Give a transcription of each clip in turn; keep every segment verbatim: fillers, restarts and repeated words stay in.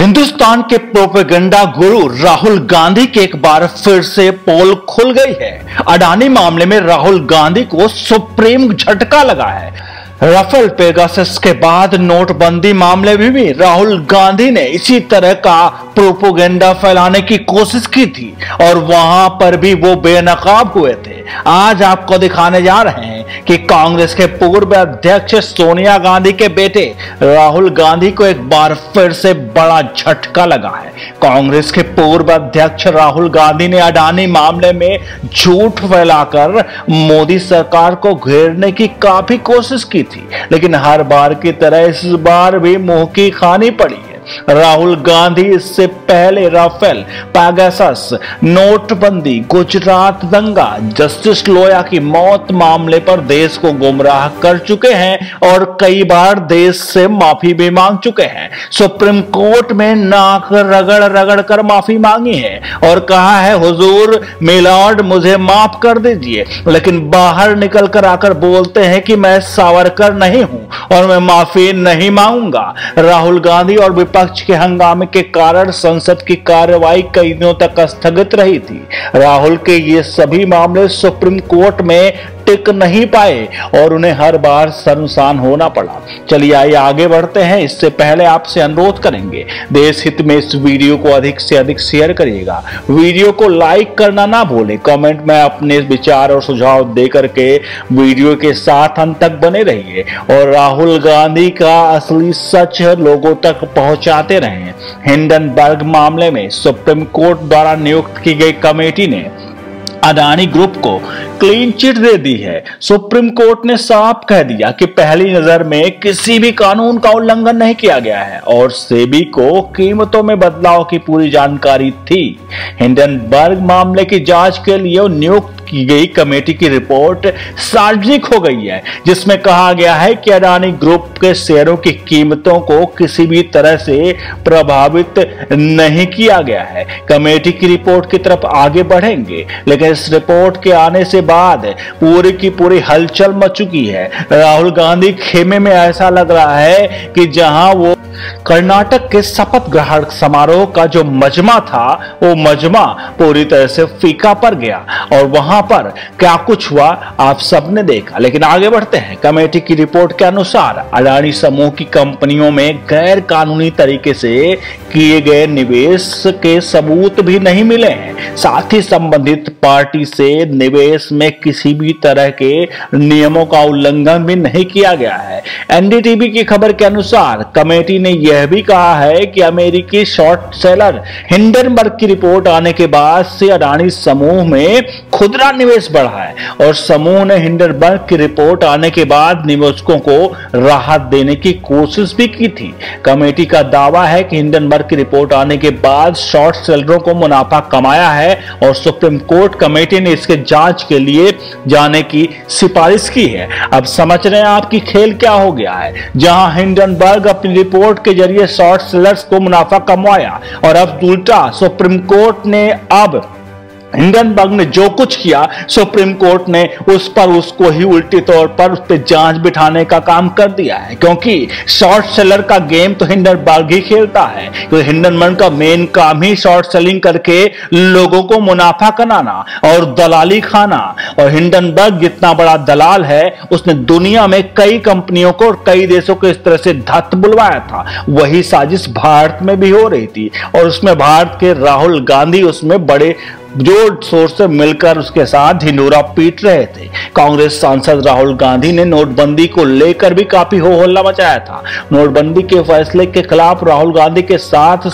हिंदुस्तान के प्रोपेगेंडा गुरु राहुल गांधी की एक बार फिर से पोल खुल गई है। अडानी मामले में राहुल गांधी को सुप्रीम झटका लगा है। राफेल पेगासस के बाद नोटबंदी मामले में भी राहुल गांधी ने इसी तरह का प्रोपेगेंडा फैलाने की कोशिश की थी और वहां पर भी वो बेनकाब हुए थे। आज आपको दिखाने जा रहे हैं कि कांग्रेस के पूर्व अध्यक्ष सोनिया गांधी के बेटे राहुल गांधी को एक बार फिर से बड़ा झटका लगा है। कांग्रेस के पूर्व अध्यक्ष राहुल गांधी ने अडानी मामले में झूठ फैलाकर मोदी सरकार को घेरने की काफी कोशिश की थी, लेकिन हर बार की तरह इस बार भी मुंह की खानी पड़ी है। राहुल गांधी इससे पहले राफेल, पेगासस, नोटबंदी, गुजरात दंगा, जस्टिस लोया की मौत मामले पर देश को गुमराह कर चुके हैं और कई बार देश से माफी भी मांग चुके हैं। सुप्रीम कोर्ट में नाक रगड़ रगड़ कर माफी मांगी है और कहा है हुजूर मिलॉर्ड मुझे माफ कर दीजिए, लेकिन बाहर निकल कर आकर बोलते हैं कि मैं सावरकर नहीं हूं और मैं माफी नहीं मांगूंगा। राहुल गांधी और विपक्ष के हंगामे के कारण संसद की कार्यवाही कई दिनों तक स्थगित रही थी। राहुल के ये सभी मामले सुप्रीम कोर्ट में टिक नहीं पाए और उन्हें हर बार शर्मसार होना पड़ा। चलिए आइए आगे बढ़ते हैं। इससे पहले आपसे अनुरोध करेंगे, देश हित में इस वीडियो को अधिक से अधिक शेयर करिएगा, वीडियो को लाइक करना ना भूलें, कमेंट में अपने विचार और सुझाव देकर के वीडियो के साथ अंत तक बने रहिए और राहुल गांधी का असली सच लोगों तक पहुंचाते रहें। हिंडनबर्ग मामले में सुप्रीम कोर्ट द्वारा नियुक्त की गई कमेटी ने अडानी ग्रुप को क्लीन चिट दे दी है। सुप्रीम कोर्ट ने साफ कह दिया कि पहली नजर में किसी भी कानून का उल्लंघन नहीं किया गया है और सेबी को कीमतों में बदलाव की पूरी जानकारी थी। हिंडनबर्ग मामले की जांच के लिए नियुक्त की गई कमेटी की रिपोर्ट सार्वजनिक हो गई है, जिसमें कहा गया है कि अडानी ग्रुप के शेयरों की कीमतों को किसी भी तरह से प्रभावित नहीं किया गया है। कमेटी की रिपोर्ट की तरफ आगे बढ़ेंगे, लेकिन इस रिपोर्ट के आने से बाद पूरी की पूरी हलचल मच चुकी है। राहुल गांधी खेमे में ऐसा लग रहा है कि जहां वो कर्नाटक के शपथ ग्रहण समारोह का जो मजमा था, वो मजमा पूरी तरह से फीका पड़ गया और वहां पर क्या कुछ हुआ आप सबने देखा। लेकिन आगे बढ़ते हैं। कमेटी की रिपोर्ट के अनुसार अडानी समूह की कंपनियों में गैर कानूनी तरीके से किए गए निवेश के सबूत भी नहीं मिले हैं। साथ ही संबंधित पार्टी से निवेश में किसी भी तरह के नियमों का उल्लंघन भी नहीं किया गया है। एनडीटीवी की खबर के अनुसार कमेटी ने यह भी कहा है कि अमेरिकी शॉर्ट सेलर हिंडनबर्ग की रिपोर्ट आने के बाद से अडानी समूह में खुदरा निवेश बढ़ा है और समूह ने हिंडनबर्ग की रिपोर्ट आने के बाद निवेशकों को राहत देने की कोशिश भी की थी। कमेटी का दावा है कि हिंडनबर्ग की रिपोर्ट आने के बाद शॉर्ट सेलरों को मुनाफा कमाया है और सुप्रीम कोर्ट कमेटी ने इसके जांच के लिए जाने की सिफारिश की है। अब समझ रहे हैं आपकी खेल क्या हो गया है। जहां हिंडनबर्ग अपनी रिपोर्ट के जरिए शॉर्ट सेलर्स को मुनाफा कमाया और अब उल्टा सुप्रीम कोर्ट ने अब हिंडनबर्ग ने जो कुछ किया, सुप्रीम कोर्ट ने उस पर उसको ही उल्टी तौर पर उस पर जांच बिठाने का काम कर दिया है, क्योंकि शॉर्ट सेलर का गेम तो हिंडनबर्ग ही खेलता है। क्योंकि हिंडनबर्ग का मेन काम ही शॉर्ट सेलिंग करके लोगों को मुनाफा कमाना और दलाली खाना। और हिंडनबर्ग जितना बड़ा दलाल है, उसने दुनिया में कई कंपनियों को और कई देशों को इस तरह से धत बुलवाया था। वही साजिश भारत में भी हो रही थी और उसमें भारत के राहुल गांधी उसमें बड़े जोर शोर से मिलकर उसके साथ ढिंडोरा पीट रहे थे। कांग्रेस सांसद राहुल गांधी ने नोटबंदी को लेकर भी काफी हो हल्ला मचाया था। नोटबंदी के फैसले के खिलाफ राहुल गांधी के साथ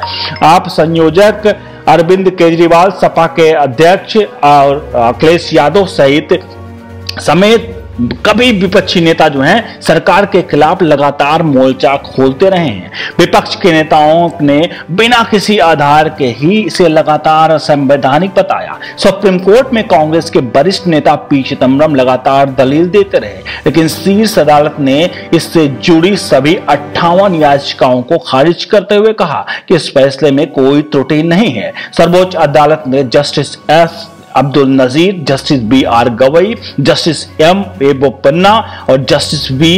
आप संयोजक अरविंद केजरीवाल, सपा के अध्यक्ष और अखिलेश यादव सहित समेत कभी विपक्षी नेता जो हैं सरकार के खिलाफ लगातार मोर्चा खोलते रहे हैं। विपक्ष के नेताओं ने बिना किसी आधार के ही इसे लगातार असंवैधानिक बताया। सुप्रीम कोर्ट में कांग्रेस के वरिष्ठ नेता पी चिदम्बरम लगातार दलील देते रहे, लेकिन शीर्ष अदालत ने इससे जुड़ी सभी अट्ठावन याचिकाओं को खारिज करते हुए कहा कि इस फैसले में कोई त्रुटि नहीं है। सर्वोच्च अदालत ने justice S Abdul Nazeer, justice B R Gavai, justice M A Bopanna और जस्टिस वी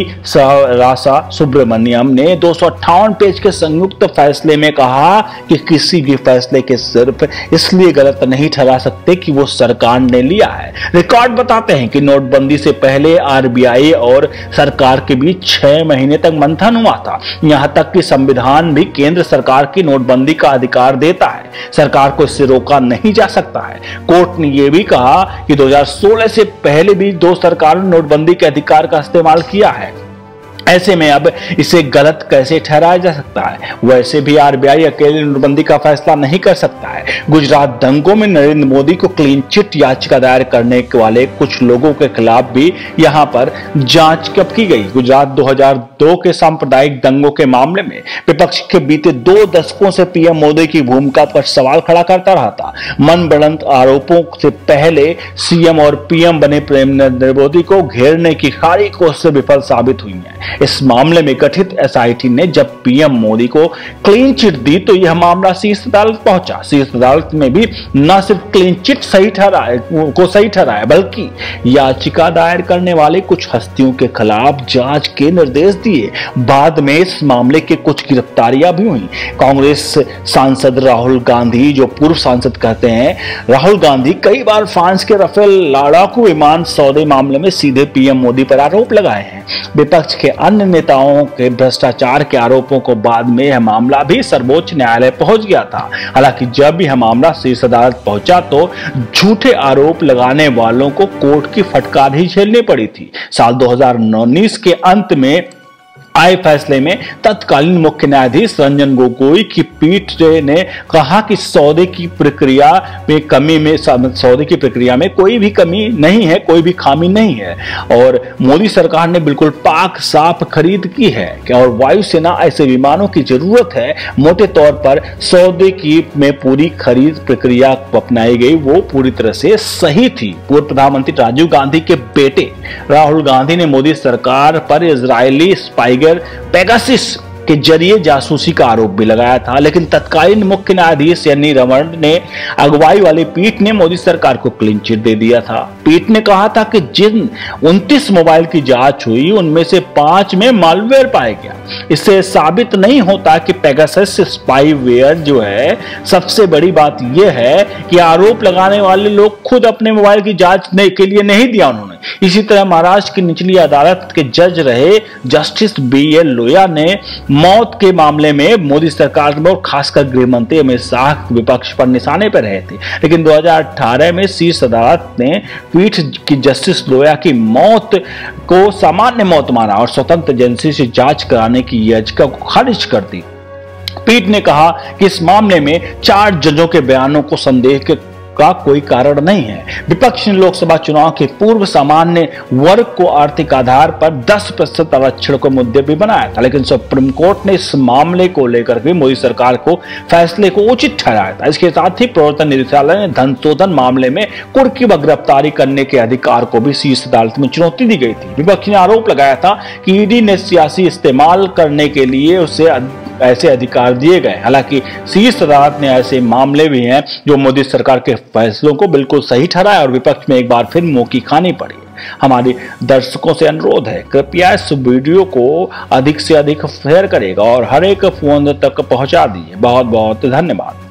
रासा सुब्रमण्यम ने दो सौ अट्ठावन पेज के संयुक्त फैसले में कहा कि किसी भी फैसले के सिर्फ इसलिए गलत नहीं ठहरा सकते कि वो सरकार ने लिया है। रिकॉर्ड बताते हैं कि नोटबंदी से पहले आरबीआई और सरकार के बीच छह महीने तक मंथन हुआ था। यहां तक कि संविधान भी केंद्र सरकार की नोटबंदी का अधिकार देता है, सरकार को इससे रोका नहीं जा सकता है। कोर्ट ने यह भी कहा कि दो हज़ार सोलह से पहले भी दो सरकारों ने नोटबंदी के अधिकार का इस्तेमाल किया है। ऐसे में अब इसे गलत कैसे ठहराया जा सकता है? वैसे भी आरबीआई अकेले नोटबंदी का फैसला नहीं कर सकता है। गुजरात दंगों में नरेंद्र मोदी को क्लीन चिट याचिका दायर करने वाले कुछ लोगों के खिलाफ भी यहां पर जांच कब की गई। गुजरात दो हज़ार दो के सांप्रदायिक दंगों के मामले में विपक्ष के बीते दो दशकों से पीएम मोदी की भूमिका पर सवाल खड़ा करता रहा था। मन बढ़ंत आरोपों से पहले सीएम और पीएम बने नरेंद्र मोदी को घेरने की सारी कोशिशें विफल साबित हुई हैं। इस मामले में गठित एसआईटी ने जब पीएम मोदी को क्लीन चिट दी तो यह मामला शीर्ष अदालत पहुंचा। शीर्ष अदालत में भी न सिर्फ क्लीन चिट सही ठहराया को सही ठहराया बल्कि याचिका दायर करने वाले कुछ हस्तियों के खिलाफ जांच के निर्देश दिए। बाद में इस मामले के कुछ गिरफ्तारियां भी हुई। कांग्रेस सांसद राहुल गांधी, जो पूर्व सांसद कहते हैं, राहुल गांधी कई बार फ्रांस के राफेल लड़ाकू विमान सौदे मामले में सीधे पीएम मोदी पर आरोप लगाए हैं। विपक्ष के अन्य नेताओं के भ्रष्टाचार के आरोपों को बाद में यह मामला भी सर्वोच्च न्यायालय पहुंच गया था। हालांकि जब भी यह मामला शीर्ष अदालत पहुंचा तो झूठे आरोप लगाने वालों को कोर्ट की फटकार ही झेलनी पड़ी थी। साल दो हज़ार उन्नीस के अंत में आए फैसले में तत्कालीन मुख्य न्यायाधीश रंजन गोगोई की पीठ ने कहा कि सौदे की प्रक्रिया में कमी में सौदे की प्रक्रिया में कोई भी कमी नहीं है, कोई भी खामी नहीं है और मोदी सरकार ने बिल्कुल पाक साफ खरीद की है और वायुसेना ऐसे विमानों की जरूरत है। मोटे तौर पर सौदे की में पूरी खरीद प्रक्रिया अपनाई गई वो पूरी तरह से सही थी। पूर्व प्रधानमंत्री राजीव गांधी के बेटे राहुल गांधी ने मोदी सरकार पर इजरायली स्पाई पेगासस के जरिए जासूसी का आरोप भी लगाया था, लेकिन तत्कालीन मुख्य न्यायाधीश एन रमन ने अगुवाई वाली पीठ ने मोदी सरकार को क्लीन चिट दे दिया था। पीठ ने कहा था कि जिन उनतीस मोबाइल की जांच हुई उनमें से पांच में मालवेयर पाया गया। इससे साबित नहीं होता कि पेगासस स्पाईवेयर जो है। सबसे बड़ी बात यह है कि आरोप लगाने वाले लोग खुद अपने मोबाइल की जांच के लिए नहीं दिया उन्होंने। इसी तरह महाराष्ट्र की निचली अदालत के जज रहे जस्टिस बी एल लोया ने मौत के मामले में मोदी सरकार और खासकर गृह मंत्री अमित शाह विपक्ष पर निशाने पर रहे थे, लेकिन दो हज़ार अठारह में शीर्ष अदालत ने पीठ की जस्टिस लोया की मौत को सामान्य मौत माना और स्वतंत्र एजेंसी से जांच कराने की याचिका को खारिज कर दी। पीठ ने कहा कि इस मामले में चार जजों के बयानों को संदेह के का कोई कारण नहीं है। विपक्ष ने लोकसभा चुनाव के पूर्व सामान्य वर्ग को आर्थिक आधार पर दस प्रतिशत आरक्षण को मुद्दे भी बनाया था, लेकिन सुप्रीम कोर्ट ने इस मामले को लेकर भी मोदी सरकार को फैसले को उचित ठहराया था। इसके साथ ही प्रवर्तन निदेशालय ने धन शोधन मामले में कुर्की व गिरफ्तारी करने के अधिकार को भी शीर्ष अदालत में चुनौती दी गई थी। विपक्ष ने आरोप लगाया था कि ईडी ने सियासी इस्तेमाल करने के लिए उसे ऐसे अधिकार दिए गए। हालांकि शीर्ष अदालत ने ऐसे मामले भी हैं जो मोदी सरकार के फैसलों को बिल्कुल सही ठहराया और विपक्ष में एक बार फिर मुंह की खानी पड़ी। हमारे दर्शकों से अनुरोध है, कृपया इस वीडियो को अधिक से अधिक शेयर करेगा और हर एक फोन तक पहुंचा दीजिए। बहुत बहुत धन्यवाद।